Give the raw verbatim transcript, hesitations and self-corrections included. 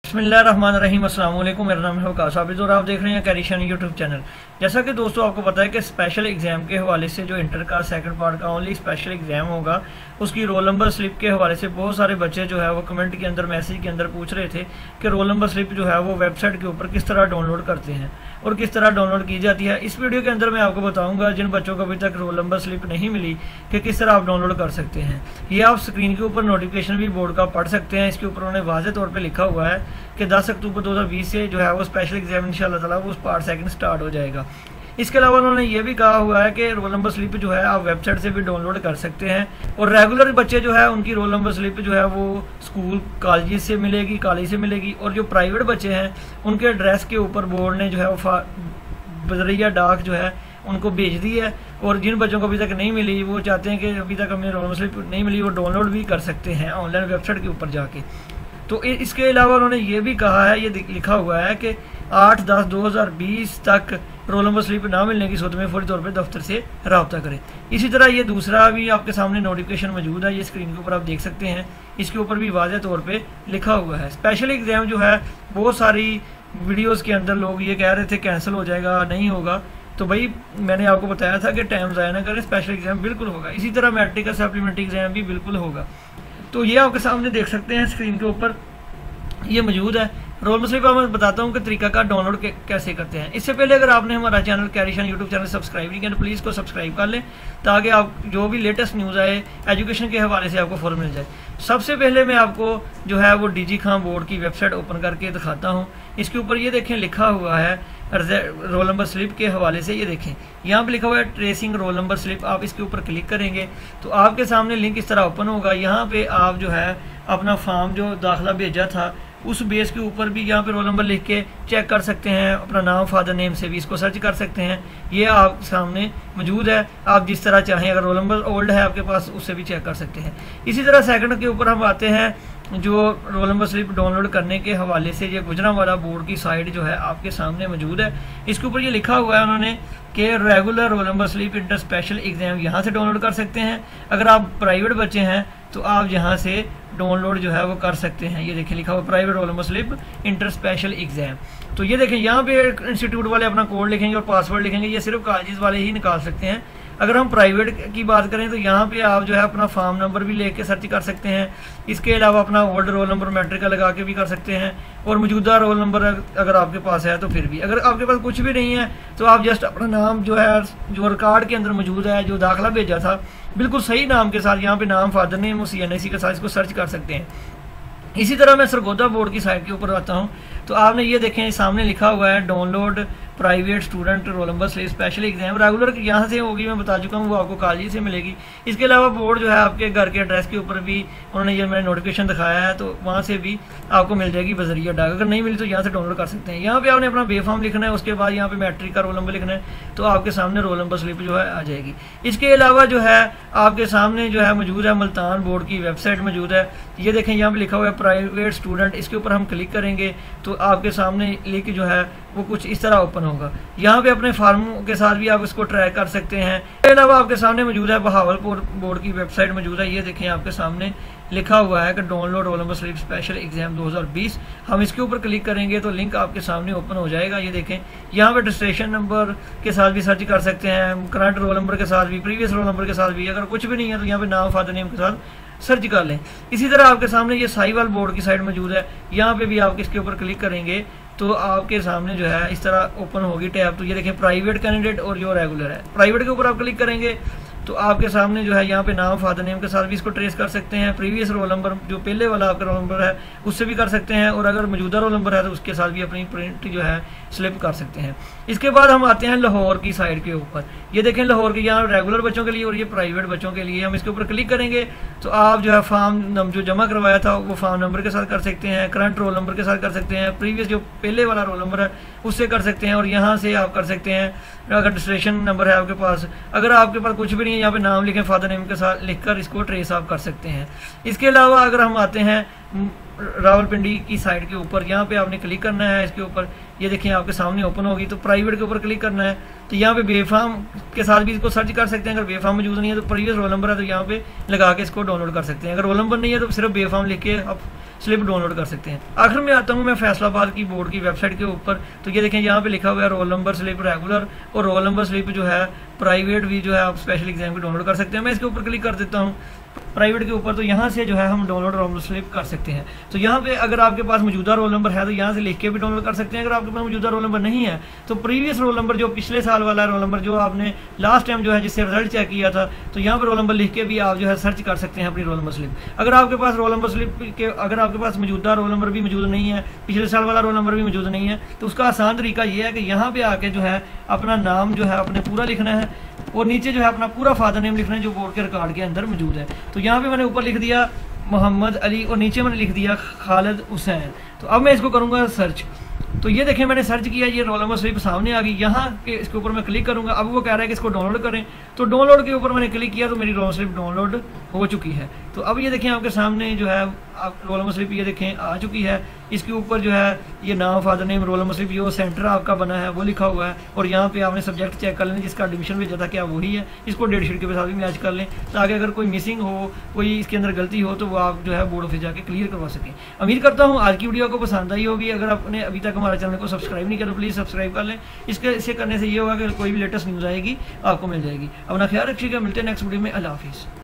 बिस्मिल्लाहिर्रहमानिर्रहीम, अस्सलाम वालेकुम। मेरा नाम है वकास आबिद और आप देख रहे हैं कैरिशन यूट्यूब चैनल। जैसा कि दोस्तों आपको पता है कि स्पेशल एग्जाम के हवाले से जो इंटर का सेकंड पार्ट का ओनली स्पेशल एग्जाम होगा, उसकी रोल नंबर स्लिप के हवाले से बहुत सारे बच्चे जो है वो कमेंट के अंदर मैसेज के अंदर पूछ रहे थे कि रोल नंबर स्लिप जो है वो वेबसाइट के ऊपर किस तरह डाउनलोड करते हैं और किस तरह डाउनलोड की जाती है। इस वीडियो के अंदर मैं आपको बताऊंगा जिन बच्चों को अभी तक रोल नंबर स्लिप नहीं मिली कि किस तरह आप डाउनलोड कर सकते हैं। ये आप स्क्रीन के ऊपर नोटिफिकेशन भी बोर्ड का पढ़ सकते हैं। इसके ऊपर उन्होंने वाज़ेह तौर पर लिखा हुआ है कि दस अक्टूबर दो हज़ार बीस से जो है वो स्पेशल एग्जाम इंशाअल्लाह ताला वो पार्ट सेकंड स्टार्ट हो जाएगा। इसके अलावा उन्होंने ये भी कहा हुआ है कि रोल नंबर स्लिप जो है आप वेबसाइट से भी डाउनलोड कर सकते हैं और रेगुलर बच्चे जो है उनकी रोल नंबर स्लिप जो है वो स्कूल कॉलेज से मिलेगी कॉलेज से मिलेगी और जो प्राइवेट बच्चे हैं उनके एड्रेस के ऊपर बोर्ड ने जो है वो बजरिया डाक जो है उनको भेज दी है। और जिन बच्चों को अभी तक नहीं मिली वो चाहते हैं कि अभी तक हमें रोल नंबर स्लिप नहीं मिली, वो डाउनलोड भी कर सकते हैं ऑनलाइन वेबसाइट के ऊपर जाके। तो इसके अलावा उन्होंने ये भी कहा है, ये लिखा हुआ है कि आठ दस दो हज़ार बीस तक रोल नंबर स्लिप ना मिलने की सूरत में फौरी तौर पर दफ्तर से रब्ता करें। इसी तरह ये दूसरा भी आपके सामने नोटिफिकेशन मौजूद है, ये स्क्रीन के ऊपर आप देख सकते हैं। इसके ऊपर भी वाज़ेह तौर पे लिखा हुआ है। स्पेशल एग्जाम जो है बहुत सारी वीडियोस के अंदर लोग ये कह रहे थे कैंसिल हो जाएगा, नहीं होगा। तो भाई मैंने आपको बताया था कि टाइम ज़ाया ना करें, स्पेशल एग्जाम बिल्कुल होगा। इसी तरह मैट्रिक का सप्लीमेंट्री एग्जाम भी बिल्कुल होगा। तो ये आपके सामने देख सकते हैं स्क्रीन के ऊपर ये मौजूद है। रोल नंबर स्लिप मैं बताता हूँ कि तरीका का डाउनलोड कैसे करते हैं। इससे पहले अगर आपने हमारा चैनल कैरिशन यूट्यूब चैनल सब्सक्राइब नहीं किया तो प्लीज़ को सब्सक्राइब कर लें ताकि आप जो भी लेटेस्ट न्यूज़ आए एजुकेशन के हवाले से आपको फ़ौरन मिल जाए। सबसे पहले मैं आपको जो है वो डीजी खां बोर्ड की वेबसाइट ओपन करके दिखाता हूँ। इसके ऊपर ये देखें लिखा हुआ है रोल नंबर स्लिप के हवाले से। ये देखें यहाँ पे लिखा हुआ है ट्रेसिंग रोल नंबर स्लिप। आप इसके ऊपर क्लिक करेंगे तो आपके सामने लिंक इस तरह ओपन होगा। यहाँ पे आप जो है अपना फॉर्म जो दाखिला भेजा था उस बेस के ऊपर भी यहाँ पे रोल नंबर लिख के चेक कर सकते हैं। अपना नाम फादर नेम से भी इसको सर्च कर सकते हैं। ये आप सामने मौजूद है। आप जिस तरह चाहें, अगर रोल नंबर ओल्ड है आपके पास उससे भी चेक कर सकते हैं। इसी तरह सेकंड के ऊपर हम आते हैं जो रोल नंबर स्लिप डाउनलोड करने के हवाले से ये गुजरांवाला बोर्ड की साइट जो है आपके सामने मौजूद है। इसके ऊपर ये लिखा हुआ है उन्होंने कि regular roll number slip inter special exam यहाँ से डाउनलोड कर सकते हैं। अगर आप प्राइवेट बच्चे हैं तो आप यहाँ से डाउनलोड जो है वो कर सकते हैं। ये देखिए लिखा हुआ private roll number slip inter special exam. तो ये देखें यहाँ पे इंस्टीट्यूट वाले अपना कोड लिखेंगे और पासवर्ड लिखेंगे। ये सिर्फ कॉलेज वाले ही निकाल सकते हैं। अगर हम प्राइवेट की बात करें तो यहाँ पे आप जो है अपना फॉर्म नंबर भी लेके सर्च कर सकते हैं। इसके अलावा अपना ओल्ड रोल नंबर मैट्रिक का लगा के भी कर सकते हैं और मौजूदा रोल नंबर अगर आपके पास है तो फिर भी। अगर आपके पास कुछ भी नहीं है तो आप जस्ट अपना नाम जो है जो रिकॉर्ड के अंदर मौजूद है, जो दाखिला भेजा था बिल्कुल सही नाम के साथ, यहाँ पे नाम father name C N I C के साथ इसको सर्च कर सकते हैं। इसी तरह मैं सरगोदा बोर्ड की साइट के ऊपर आता हूँ तो आपने ये देखें सामने लिखा हुआ है download private student roll number slip special exam. Regular यहाँ से होगी, मैं बता चुका हूँ, वो आपको कॉलेज से मिलेगी। इसके अलावा बोर्ड जो है आपके घर के एड्रेस के ऊपर भी उन्होंने ये मैंने नोटिफिकेशन दिखाया है, तो वहाँ से भी आपको मिल जाएगी बजरिया डाक। अगर नहीं मिली तो यहाँ से डाउनलोड कर सकते हैं। यहाँ पे आपने अपना बे फॉर्म लिखना है, उसके बाद यहाँ पे मैट्रिक का रोल नंबर लिखना है तो आपके सामने रोल नंबर स्लिप जो है आ जाएगी। इसके अलावा जो है आपके सामने जो है मौजूद है मुल्तान बोर्ड की वेबसाइट मौजूद है। ये देखें यहाँ पे लिखा हुआ है प्राइवेट स्टूडेंट। इसके ऊपर हम क्लिक करेंगे तो आपके सामने लिंक जो है वो कुछ इस तरह ओपन होगा। यहाँ पे अपने फार्म के साथ भी आप इसको ट्रैक कर सकते हैं। इसके अलावा आपके सामने मौजूद है बहावलपुर बोर्ड की वेबसाइट मौजूद है। ये देखें आपके सामने लिखा हुआ है कि download roll number slip special exam दो हज़ार बीस। हम इसके ऊपर क्लिक करेंगे तो लिंक आपके सामने ओपन हो जाएगा। ये देखें यहाँ पे रजिस्ट्रेशन नंबर के साथ भी सर्च कर सकते हैं, करंट रोल नंबर के साथ भी, प्रीवियस रोल नंबर के साथ भी। अगर कुछ भी नहीं है तो यहाँ पे नाम फादर नेम के साथ सर्च कर लें। इसी तरह आपके सामने ये साहिवाल बोर्ड की साइट मौजूद है। यहाँ पे भी आप इसके ऊपर क्लिक करेंगे तो आपके सामने जो है इस तरह ओपन होगी टैब। तो ये देखें प्राइवेट कैंडिडेट और जो रेगुलर है। प्राइवेट के ऊपर आप क्लिक करेंगे तो आपके सामने जो है यहाँ पे नाम फादर नेम के साथ भी इसको ट्रेस कर सकते हैं। प्रीवियस रोल नंबर जो पहले वाला आपका रोल नंबर है उससे भी कर सकते हैं और अगर मौजूदा रोल नंबर है तो उसके साथ भी अपनी प्रिंट जो है स्लिप कर सकते हैं। इसके बाद हम आते हैं लाहौर की साइड के ऊपर। ये देखें लाहौर के यहाँ रेगुलर बच्चों के लिए और ये प्राइवेट बच्चों के लिए। हम इसके ऊपर क्लिक करेंगे तो आप जो है फॉर्म जो जमा करवाया था वो फॉर्म नंबर के साथ कर सकते हैं, करंट रोल नंबर के साथ कर सकते हैं, प्रीवियस जो पहले वाला रोल नंबर है उससे कर सकते हैं और यहाँ से आप कर सकते हैं अगर रजिस्ट्रेशन नंबर है आपके पास। अगर आपके पास कुछ भी नहीं है यहाँ पे नाम लिखें फादर नेम के साथ लिखकर इसको ट्रेस आप कर सकते हैं। इसके अलावा अगर हम आते हैं रावलपिंडी की साइड के ऊपर, यहाँ पे आपने क्लिक करना है। इसके ऊपर ये देखिए आपके सामने ओपन होगी तो प्राइवेट के ऊपर क्लिक करना है तो यहाँ पे बेफाम के साथ भी इसको सर्च कर सकते हैं। अगर बेफाम मौजूद नहीं है तो प्रीवियस रोल नंबर है तो यहाँ पे लगा के इसको डाउनलोड कर सकते हैं। अगर रोल नंबर नहीं है तो सिर्फ बेफाम लिख के आप स्लिप डाउनलोड कर सकते हैं। आखिर में आता हूँ मैं फैसलाबाद की बोर्ड की वेबसाइट के ऊपर। तो ये देखें यहाँ पे लिखा हुआ है रोल नंबर स्लिप रेगुलर और रोल नंबर स्लिप जो है प्राइवेट भी जो है आप स्पेशल एग्जाम की डाउनलोड कर सकते हैं। मैं इसके ऊपर क्लिक कर देता हूँ प्राइवेट के ऊपर। तो यहाँ से जो है हम डाउनलोड रोल नंबर स्लिप कर सकते हैं। तो यहाँ पे अगर आपके पास मौजूदा रोल नंबर है तो यहाँ से लिख के भी डाउनलोड कर सकते हैं। अगर आपके पास मौजूदा रोल नंबर नहीं है तो प्रीवियस रोल नंबर जो पिछले साल वाला रोल नंबर जो आपने लास्ट टाइम जो है जिससे रिजल्ट चेक किया था, तो यहाँ पर रोल नंबर लिख के भी आप जो है सर्च कर सकते हैं अपनी रोल नंबर स्लिप। अगर आपके पास रोल नंबर स्लिप के अगर आपके पास मौजूदा रोल नंबर भी मौजूद नहीं है, पिछले साल वाला रोल नंबर भी मौजूद नहीं है, तो उसका आसान तरीका ये है कि यहाँ पे आके जो है अपना नाम जो है अपने पूरा लिखना है और नीचे जो है अपना पूरा फादर नेम लिखना है जो बोर्ड के रिकॉर्ड के अंदर मौजूद है। तो यहाँ पे मैंने ऊपर लिख दिया मोहम्मद अली और नीचे मैंने लिख दिया खालिद हुसैन। तो अब मैं इसको करूँगा सर्च। तो ये देखें मैंने सर्च किया, ये रोल नंबर स्लिप सामने आ गई। यहाँ के इसके ऊपर मैं क्लिक करूँगा। अब वो कह रहा है कि इसको डाउनलोड करें, तो डाउनलोड के ऊपर मैंने क्लिक किया तो मेरी रोल नंबर स्लिप डाउनलोड हो चुकी है। तो अब ये देखें आपके सामने जो है आप रोल नंबर स्लिप ये देखें आ चुकी है। इसके ऊपर जो है ये नाम father name roll number slip जो सेंटर आपका बना है वो लिखा हुआ है और यहाँ पे आपने सब्जेक्ट चेक कर लें जिसका एडमिशन भेजा था क्या वही है। इसको डेट शीट के साथ भी मैच कर लें ताकि अगर कोई मिसिंग हो, कोई इसके अंदर गलती हो तो वो आप जो है बोर्ड ऑफिस जाके क्लियर करवा सकें। उम्मीद करता हूँ आज की वीडियो को पसंद आई होगी। अगर आपने अभी तक हमारे चैनल को सब्सक्राइब नहीं किया तो प्लीज़ सब्सक्राइब कर लें। इसके इसे करने से ये होगा कि कोई भी लेटेस्ट न्यूज़ आएगी आपको मिल जाएगी। अपना ख्याल रखिएगा, मिलते हैं नेक्स्ट वीडियो में। अल्लाह हाफिज़।